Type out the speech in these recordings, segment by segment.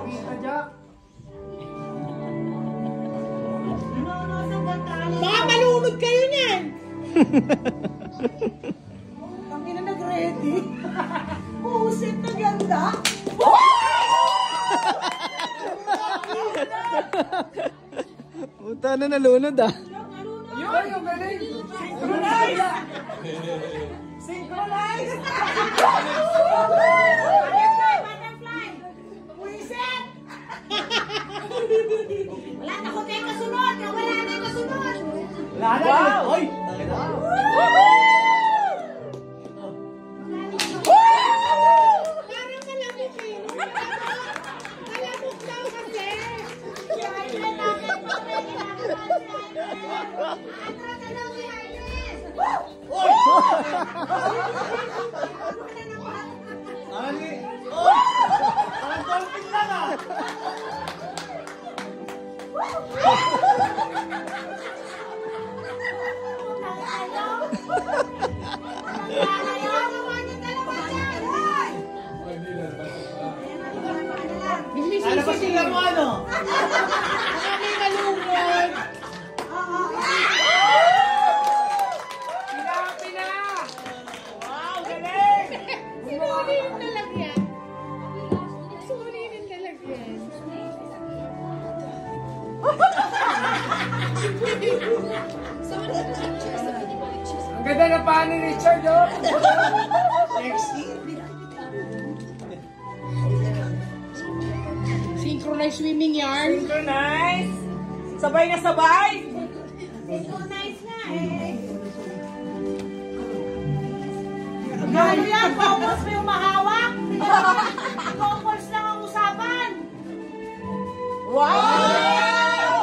Baka malunod kayo niyan! Ang ina nag-ready. Pusit na ganda. Puta na nalunod ah. Yun, yung galing. Synchronize! Synchronize! Butterfly! Butterfly! Pusit! Wala na ko tayo kasunod! Wala na yung kasunod! Wala na! Wow! Oy! Parang malamok eh. Malamok daw kasi. Atras na daw si Highness. Oy! Ani! Oy! Parang dolphin lang ah! Ano ba sila mo ano? May malungkot. Pina! Wow, galing! Sinuri yung lalagyan. Sinuri yung lalagyan. Ang ganda na pa ni Richard oh! Sexy! Synchronized swimming yarn. Synchronize! Sabay na sabay! Synchronize na eh. Gano yan? Couples mo yung mahawak? Couples lang ang usapan. Wow!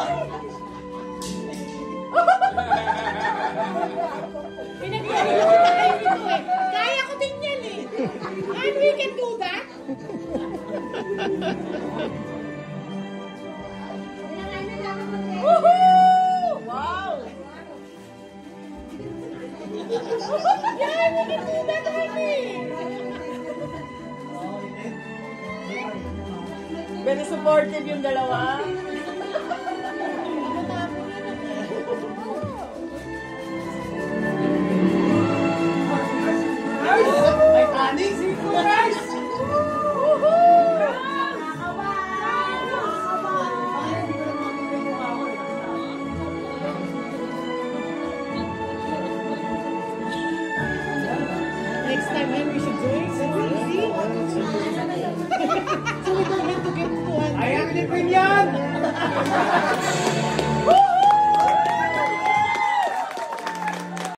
Pinag-iari ko kayo dito eh. Kaya ko din yan eh. And we can do that. Woohoo! Wow! Yeah, we can do that, honey. Very supportive yung dalawa. May taning synchronize! Next time, man, we should do it. See? So we don't need to get to one. Ayan, lipin yan!